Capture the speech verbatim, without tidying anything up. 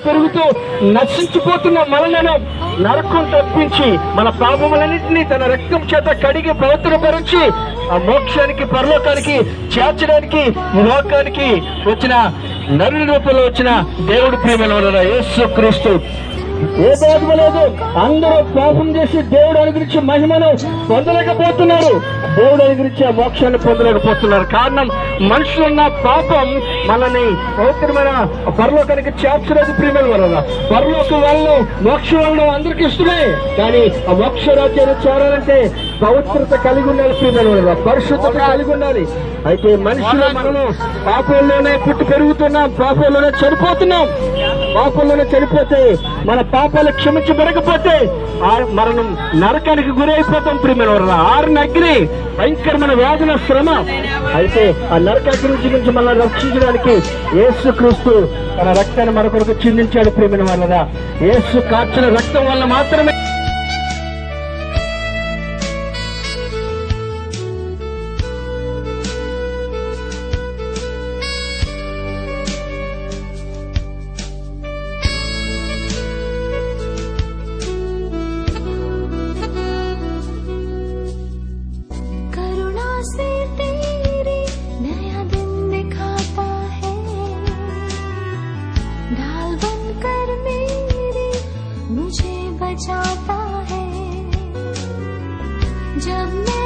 పెరుగుతూ నశించిపోతున్న మనలను నరకం తప్పించి మన పాపములన్నింటినీ తన రక్తం చేత కడిగి పవిత్రపరిచి ఆ మోక్షానికి పరలోకానికి చేర్చడానికి లోకానికి వచ్చిన నరుని రూపంలో వచ్చిన దేవుడి ప్రేమ యేసు క్రీస్తు. ఏ భేదం లేదు, అందరూ పాపం చేసి దేవుడు అనుగ్రహించే మహిమను పొందలేకపోతున్నారు, దేవుడు అనుగ్రహించే మోక్షాన్ని పొందలేకపోతున్నారు. కారణం మనుషులున్న పాపం మనల్ని పవిత్రమైన పరలోకానికి చేర్చలేదు. ప్రియమైన వల్ల పరలోకం వాళ్ళు మోక్షం వాళ్ళు అందరికీ ఇష్టమే, కానీ ఆ మోక్ష రాజ్యాన్ని చేరాలంటే పవిత్రత కలిగి ఉండాలి. ప్రియమైన వల్ల పరిశుద్ధత కలిగి ఉండాలి. అయితే మనుషులు మనము పాపంలోనే పుట్టి పెరుగుతున్నాం, పాపంలోనే చనిపోతున్నాం. పాపంలోనే చనిపోతే మన పాపాలు క్షమించబడకపోతే మరణం నరకానికి గురైపోతాం. ప్రియమైన వల్ల ఆరుని అగ్ని భయంకరమైన వేదన శ్రమ. అయితే ఆ నరకాగ్ని నుంచి మనల్ని రక్షించడానికి యేసు క్రీస్తు తన రక్తాన్ని మన కొరకు చిందించాడు. ప్రియమైన వల్ల యేసు కార్చిన రక్తం వల్ల మాత్రమే जाता है जब मैं